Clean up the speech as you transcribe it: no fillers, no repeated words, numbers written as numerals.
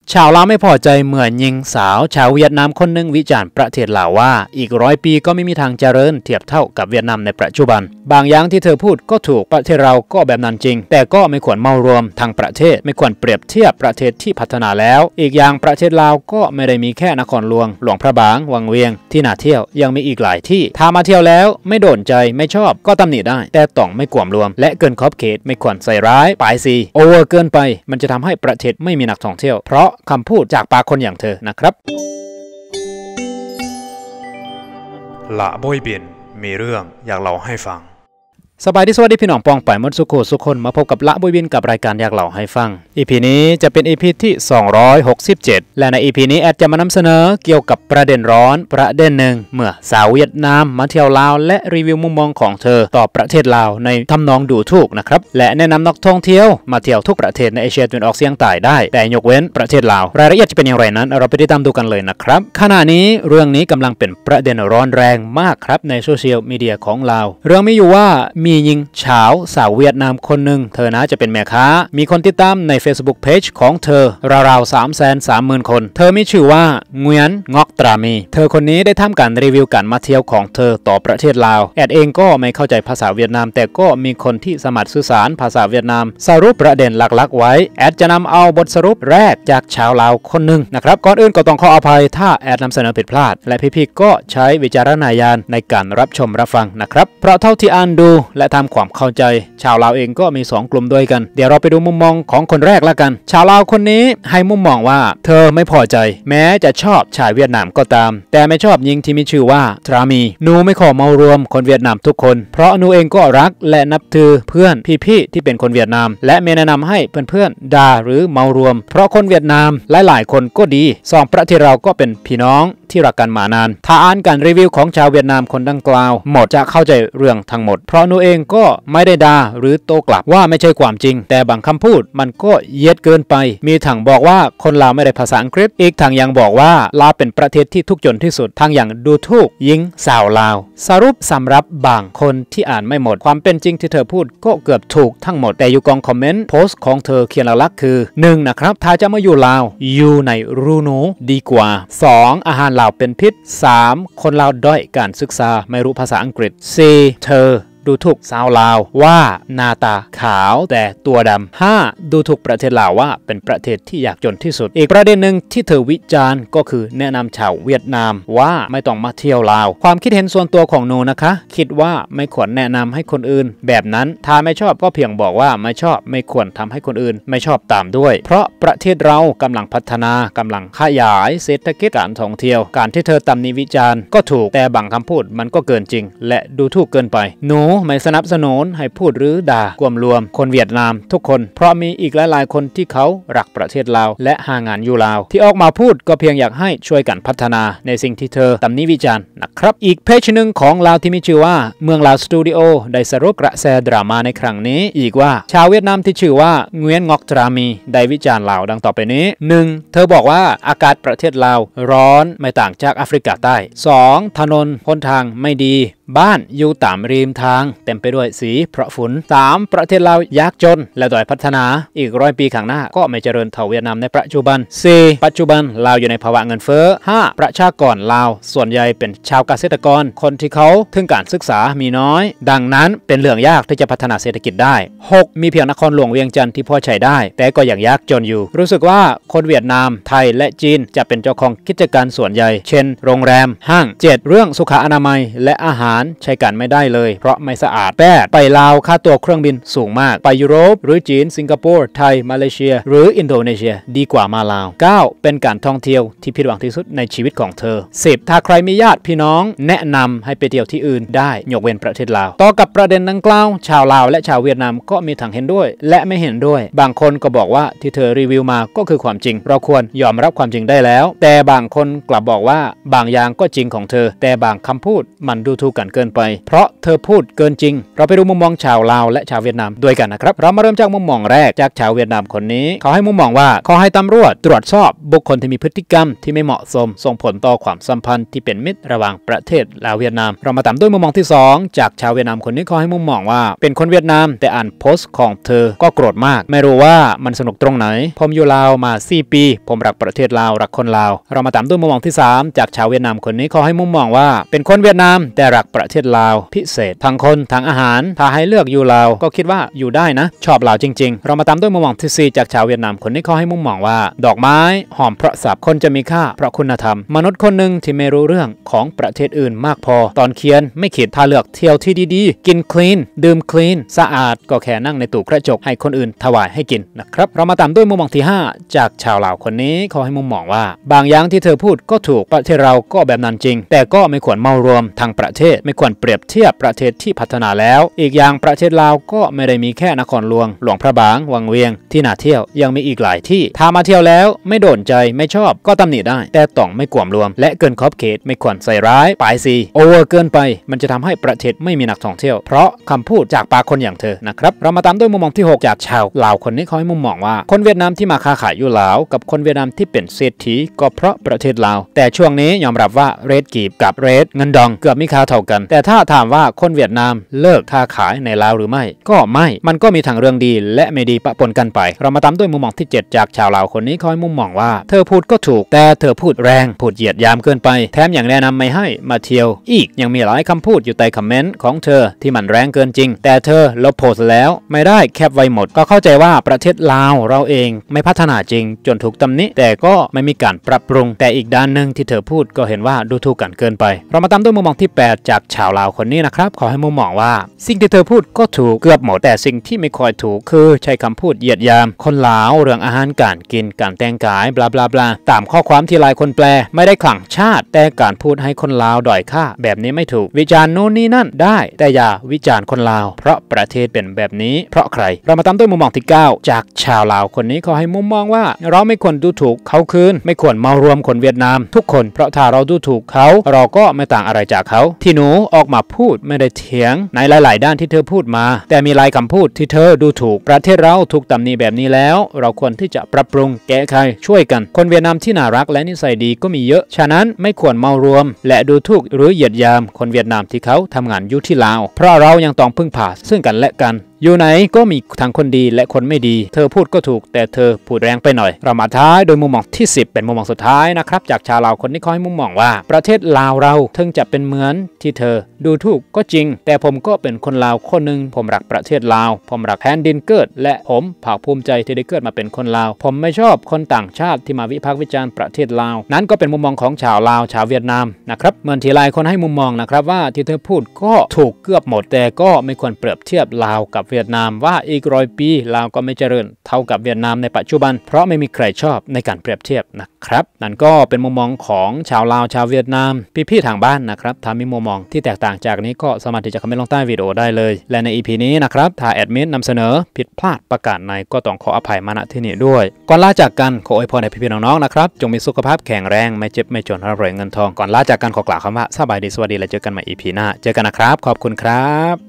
ชาวลาวไม่พอใจเมื่อหญิงสาวชาวเวียดนามคนหนึ่งวิจารณ์ประเทศลาวว่าอีก100 ปีก็ไม่มีทางเจริญเทียบเท่ากับเวียดนามในปัจจุบันบางอย่างที่เธอพูดก็ถูกประเทศเราก็แบบนั้นจริงแต่ก็ไม่ควรเมารวมทางประเทศไม่ควรเปรียบเทียบประเทศที่พัฒนาแล้วอีกอย่างประเทศลาวก็ไม่ได้มีแค่นครหลวงพระบางวังเวียงที่น่าเที่ยวยังมีอีกหลายที่ถ้ามาเที่ยวแล้วไม่โดนใจไม่ชอบก็ตำหนิได้แต่ต้องไม่กวมรวมและเกินขอบเขตไม่ควรใส่ร้ายป้ายสีโอเวอร์เกินไปมันจะทำให้ประเทศไม่มีนักท่องเที่ยวเพราะคำพูดจากปากคนอย่างเธอนะครับละบอยเบียนมีเรื่องอยากเล่าให้ฟังสบายดีสวัสดีพี่น้องปองไปหมดสุขคนมาพบกับละบุยบินกับรายการอยากเล่าให้ฟัง EP นี้จะเป็น EP ที่267และใน EP นี้แอดจะมานำเสนอเกี่ยวกับประเด็นร้อนประเด็นหนึ่งเมื่อสาวเวียดนามมาเที่ยวลาวและรีวิวมุมมองของเธอต่อประเทศลาวในทำนองดูถูกนะครับและแนะนำนักท่องเที่ยวมาเที่ยวทุกประเทศในเอเชียตะวันออกเฉียงใต้ได้แต่ยกเว้นประเทศลาวรายละเอียดจะเป็นอย่างไรนั้นเราไปติดตามดูกันเลยนะครับขณะนี้เรื่องนี้กำลังเป็นประเด็นร้อนแรงมากครับในโซเชียลมีเดียของลาวเรื่องมีอยู่ว่ามีหญิงสาวเวียดนามคนหนึ่งเธอน่าจะเป็นแม่ค้ามีคนติดตามใน Facebook Page ของเธอราวๆ 330,000 คนเธอมีชื่อว่าเงวียนงอกตรามีเธอคนนี้ได้ทำการรีวิวการมาเที่ยวของเธอต่อประเทศลาวแอดเองก็ไม่เข้าใจภาษาเวียดนามแต่ก็มีคนที่สามารถสื่อสารภาษาเวียดนามสรุปประเด็นหลักๆไว้แอดจะนำเอาบทสรุปแรกจากชาวลาวคนหนึ่งนะครับก่อนอื่นก็ต้องขออภัยถ้าแอดนำเสนอผิดพลาดและพี่ๆก็ใช้วิจารณญาณในการรับชมรับฟังนะครับเพราะเท่าที่อ่านดูและทำความเข้าใจชาวลาวเองก็มี2กลุ่มด้วยกันเดี๋ยวเราไปดูมุมมองของคนแรกละกันชาวลาวคนนี้ให้มุมมองว่าเธอไม่พอใจแม้จะชอบชายเวียดนามก็ตามแต่ไม่ชอบหญิงที่มีชื่อว่าทรามีหนูไม่ขอเมารวมคนเวียดนามทุกคนเพราะหนูเองก็รักและนับถือเพื่อนพี่ๆที่เป็นคนเวียดนามและไม่แนะนำให้เพื่อนๆด่าหรือเมารวมเพราะคนเวียดนามหลายๆคนก็ดี2ประเทศเราก็เป็นพี่น้องที่รักกันมานานถ้าอ่านการรีวิวของชาวเวียดนามคนดังกล่าวหมดจะเข้าใจเรื่องทั้งหมดเพราะหนูเองก็ไม่ได้ด่าหรือโต้กลับว่าไม่ใช่ความจริงแต่บางคำพูดมันก็เย็ดเกินไปมีทั้งบอกว่าคนลาวไม่ได้ภาษาอังกฤษอีกทั้งยังบอกว่าลาวเป็นประเทศที่ทุกข์จนที่สุดทั้งอย่างดูถูกหญิงสาวลาวสรุปสำหรับบางคนที่อ่านไม่หมดความเป็นจริงที่เธอพูดก็เกือบถูกทั้งหมดแต่อยู่กองคอมเมนต์โพสต์ของเธอเขียนหลักๆคือ 1. นะครับถ้าจะมาอยู่ลาวอยู่ในรูหนูดีกว่า 2. อาหารลาวเป็นพิษ 3. คนลาวด้อยการศึกษาไม่รู้ภาษาอังกฤษ 4. เธอดูถูกสาวลาวว่าหน้าตาขาวแต่ตัวดำ 5. ดูถูกประเทศลาวว่าเป็นประเทศที่ยากจนที่สุดอีกประเด็นหนึ่งที่เธอวิจารณ์ก็คือแนะนำชาวเวียดนามว่าไม่ต้องมาเที่ยวลาวความคิดเห็นส่วนตัวของหนูนะคะคิดว่าไม่ควรแนะนำให้คนอื่นแบบนั้นถ้าไม่ชอบก็เพียงบอกว่าไม่ชอบไม่ควรทำให้คนอื่นไม่ชอบตามด้วยเพราะประเทศเรากำลังพัฒนากำลังขยายเศรษฐกิจการท่องเที่ยวการที่เธอตำหนิวิจารณ์ก็ถูกแต่บางคำพูดมันก็เกินจริงและดูถูกเกินไปหนูไม่สนับสนุนให้พูดหรือด่ากวมรวมคนเวียดนามทุกคนเพราะมีอีกหลายๆคนที่เขารักประเทศลาวและหางานอยู่ลาวที่ออกมาพูดก็เพียงอยากให้ช่วยกันพัฒนาในสิ่งที่เธอตำหนิวิจารณ์นะครับอีกเพจหนึ่งของลาวที่มีชื่อว่าเมืองลาวสตูดิโอได้สรุปกระแสดราม่าในครั้งนี้อีกว่าชาวเวียดนามที่ชื่อว่าเงวียนงอกตรามีได้วิจารณ์ลาวดังต่อไปนี้ 1. เธอบอกว่าอากาศประเทศลาวร้อนไม่ต่างจากแอฟริกาใต้ 2. ถนนหนทางไม่ดีบ้านอยู่ตามริมทางเต็มไปด้วยสีเพราะฝุ่น 3. ประเทศลาวยากจนและด้อยพัฒนาอีก100 ปีข้างหน้าก็ไม่เจริญเท่าเวียดนามในปัจจุบัน 4. ปัจจุบันลาวอยู่ในภาวะเงินเฟ้อ 5. ประชากรลาวส่วนใหญ่เป็นชาวเกษตรกรคนที่เขาถึงการศึกษามีน้อยดังนั้นเป็นเรื่องยากที่จะพัฒนาเศรษฐกิจได้ 6. มีเพียงนครหลวงเวียงจันทร์ที่พอใช้ได้แต่ก็ยังยากจนอยู่รู้สึกว่าคนเวียดนามไทยและจีนจะเป็นเจ้าของกิจการส่วนใหญ่เช่นโรงแรมห้าง 7. เรื่องสุขอนามัยและอาหารใช้กันไม่ได้เลยเพราะไม่สะอาด 8. ไปลาวค่าตั๋วเครื่องบินสูงมากไปยุโรปหรือจีนสิงคโปร์ไทยมาเลเซียหรืออินโดนีเซียดีกว่ามาลาว 9. เป็นการท่องเที่ยวที่ผิดหวังที่สุดในชีวิตของเธอ 10. ถ้าใครมีญาติพี่น้องแนะนำให้ไปเที่ยวที่อื่นได้ยกเว้นประเทศลาวต่อกับประเด็นดังกล่าวชาวลาวและชาวเวียดนามก็มีทั้งเห็นด้วยและไม่เห็นด้วยบางคนก็บอกว่าที่เธอรีวิวมาก็คือความจริงเราควรยอมรับความจริงได้แล้วแต่บางคนกลับบอกว่าบางอย่างก็จริงของเธอแต่บางคำพูดมันดูถูกกันกันเกินไปเพราะเธอพูดเกินจริงเราไปดูมุมมองชาวลาวและชาวเวียดนามด้วยกันนะครับเรามาเริ่มจากมุมมองแรกจากชาวเวียดนามคนนี้เขาให้มุมมองว่าขอให้ตำรวจตรวจสอบบุคคลที่มีพฤติกรรมที่ไม่เหมาะสมส่งผลต่อความสัมพันธ์ที่เป็นมิตรระหว่างประเทศลาวเวียดนามเรามาตามด้วยมุมมองที่2จากชาวเวียดนามคนนี้เขาให้มุมมองว่าเป็นคนเวียดนามแต่อ่านโพสต์ของเธอก็โกรธมากไม่รู้ว่ามันสนุกตรงไหนผมอยู่ลาวมา4 ปีผมรักประเทศลาวรักคนลาวเรามาตามด้วยมุมมองที่3จากชาวเวียดนามคนนี้เขาให้มุมมองว่าเป็นคนเวียดนามแต่รักประเทศลาวพิเศษทั้งคนทั้งอาหารถ้าให้เลือกอยู่ลาวก็คิดว่าอยู่ได้นะชอบลาวจริงๆเรามาตามด้วยมุมมองที่4จากชาวเวียดนามคนนี้เขาให้มุมมองว่าดอกไม้หอมเพราะศัพท์คนจะมีค่าเพราะคุณธรรมมนุษย์คนหนึ่งที่ไม่รู้เรื่องของประเทศอื่นมากพอตอนเขียนไม่ขีดถ้าเลือกเที่ยวที่ดีๆกินคลีนดื่มคลีนสะอาดก็แค่นั่งในตู้กระจกให้คนอื่นถวายให้กินนะครับเรามาตามด้วยมุมมองที่5จากชาวลาวคนนี้เขาให้มุมมองว่าบางอย่างที่เธอพูดก็ถูกประเทศเราก็แบบนั้นจริงแต่ก็ไม่ควรเมารวมทางประเทศไม่ควรเปรียบเทียบประเทศที่พัฒนาแล้วอีกอย่างประเทศลาวก็ไม่ได้มีแค่นครหลวงหลวงพระบางวังเวียงที่น่าเที่ยวยังมีอีกหลายที่ถ้ามาเที่ยวแล้วไม่โดนใจไม่ชอบก็ตำหนิได้แต่ต้องไม่กวมรวมและเกินขอบเขตไม่ควรใส่ร้ายปลายซีโอเวอร์เกินไปมันจะทำให้ประเทศไม่มีนักท่องเที่ยวเพราะคำพูดจากปากคนอย่างเธอนะครับเรามาตามด้วยมุมมองที่6จากชาวลาวคนนี้เขาให้มุมมองว่าคนเวียดนามที่มาค้าขายอยู่ลาวกับคนเวียดนามที่เป็นเศรษฐีก็เพราะประเทศลาวแต่ช่วงนี้ยอมรับว่าเรทกีบกับเรทเงินดองเกือบมีค่าเท่ากันแต่ถ้าถามว่าคนเวียดนามเลิกค้าขายในลาวหรือไม่ก็ไม่มันก็มีทั้งเรื่องดีและไม่ดีปะปนกันไปเรามาตามด้วยมุมมองที่7จากชาวลาวคนนี้เขาให้มุมมองว่าเธอพูดก็ถูกแต่เธอพูดแรงพูดเหยียดยามเกินไปแถมอย่างแนะนำไม่ให้มาเที่ยวอีกยังมีหลายคำพูดอยู่ใต้คอมเมนต์ของเธอที่มันแรงเกินจริงแต่เธอลบโพสต์แล้วไม่ได้แคปไว้หมดก็เข้าใจว่าประเทศลาวเราเองไม่พัฒนาจริงจนถูกตำหนิแต่ก็ไม่มีการปรับปรุงแต่อีกด้านหนึ่งที่เธอพูดก็เห็นว่าดูถูกกันเกินไปเรามาตามด้วยมุมมองที่8จากชาวลาวคนนี้นะครับขอให้มุมมองว่าสิ่งที่เธอพูดก็ถูกเกือบหมดแต่สิ่งที่ไม่ค่อยถูกคือใช้คำพูดเหยียดยามคนลาวเรื่องอาหารการกินการแต่งกายบลาบลาบลาตามข้อความที่หลายคนแปลไม่ได้ขลังชาติแต่การพูดให้คนลาวด้อยค่าแบบนี้ไม่ถูกวิจารณ์โน่นนี่นั่นได้แต่อย่าวิจารณ์คนลาวเพราะประเทศเป็นแบบนี้เพราะใครเรามาตามด้วยมุมมองที่9จากชาวลาวคนนี้เขาให้มุมมองว่าเราไม่ควรดูถูกเขาคืนไม่ควรเมารวมคนเวียดนามทุกคนเพราะถ้าเราดูถูกเขาเราก็ไม่ต่างอะไรจากเขาที่หนูออกมาพูดไม่ได้เถียงในหลายๆด้านที่เธอพูดมาแต่มีหลายคำพูดที่เธอดูถูกประเทศเราถูกตำหนิแบบนี้แล้วเราควรที่จะปรับปรุงแก้ไขช่วยกันคนเวียดนามที่น่ารักและนิสัยดีก็มีเยอะฉะนั้นไม่ควรเมารวมและดูถูกหรือเหยียดยามคนเวียดนามที่เขาทำงานอยู่ที่ลาวเพราะเรายังต้องพึ่งพาซึ่งกันและกันอยู่ไหนก็มีทั้งคนดีและคนไม่ดีเธอพูดก็ถูกแต่เธอพูดแรงไปหน่อยเรามาท้ายโดยมุมมองที่10เป็นมุมมองสุดท้ายนะครับจากชาวลาวคนนี้เขาให้มุมมองว่าประเทศลาวเราถึงจะเป็นเหมือนที่เธอดูถูกก็จริงแต่ผมก็เป็นคนลาวคนหนึ่งผมรักประเทศลาวผมรักแผ่นดินเกิดและผมภาคภูมิใจที่ได้เกิดมาเป็นคนลาวผมไม่ชอบคนต่างชาติที่มาวิพากษ์วิจารณ์ประเทศลาวนั้นก็เป็นมุมมองของชาวลาวชาวเวียดนามนะครับเหมือนที่หลายคนให้มุมมองนะครับว่าที่เธอพูดก็ถูกเกือบหมดแต่ก็ไม่ควรเปรียบเทียบลาวกับเวียดนามว่าอีก100 ปีลาวก็ไม่เจริญเท่ากับเวียดนามในปัจจุบันเพราะไม่มีใครชอบในการเปรียบเทียบนะครับนั่นก็เป็นมุมมองของชาวลาวชาวเวียดนามพี่ๆทางบ้านนะครับถ้ามีมุมมองที่แตกต่างจากนี้ก็สามารถที่จะคอมเมนต์ลงใต้วิดีโอได้เลยและใน EP นี้นะครับถ้าแอดมินนำเสนอผิดพลาดประการใดก็ต้องขออภัยมาณที่นี้ด้วยก่อนลาจากกันขออวยพรให้พี่ๆน้องๆนะครับจงมีสุขภาพแข็งแรงไม่เจ็บไม่จนร่ำรวยเงินทองก่อนลาจากกันขอกล่าวคำว่าสบายดีสวัสดีและเจอกันใหม่ EP หน้าเจอกันนะครับขอบคุณครับ